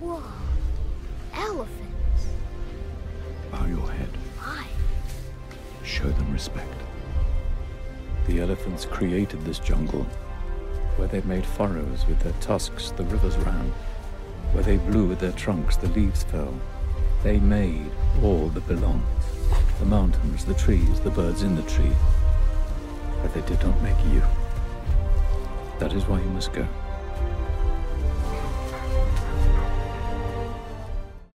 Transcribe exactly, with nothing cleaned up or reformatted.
Whoa. Elephants. Bow your head. Why? Show them respect. The elephants created this jungle. Where they made furrows with their tusks, the rivers ran. Where they blew with their trunks, the leaves fell. They made all that belongs. The mountains, the trees, the birds in the tree. But they did not make you. That is why you must go.